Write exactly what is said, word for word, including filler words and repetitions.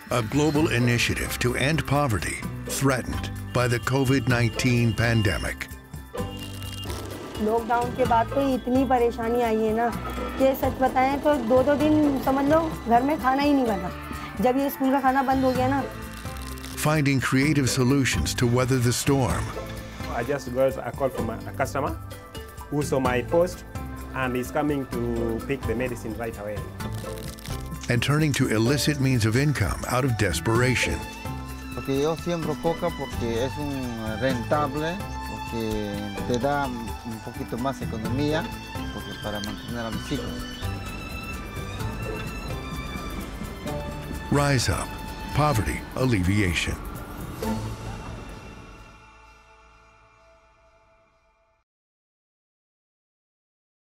a global initiative to end poverty threatened by the COVID nineteen pandemic. Lockdown के बाद तो इतनी परेशानी आई है ना कि सच बताएं तो दो दो दिन समझ लो घर में खाना ही नहीं बना जब ये स्कूल का खाना बंद हो गया ना. Finding creative solutions to weather the storm. I just got a call from a customer who saw my post and is coming to pick the medicine right away. And turning to illicit means of income out of desperation. Porque yo siembro coca porque es un rentable, porque te da un poquito más economía, porque para mantener a mis hijos. Rise Up, Poverty Alleviation.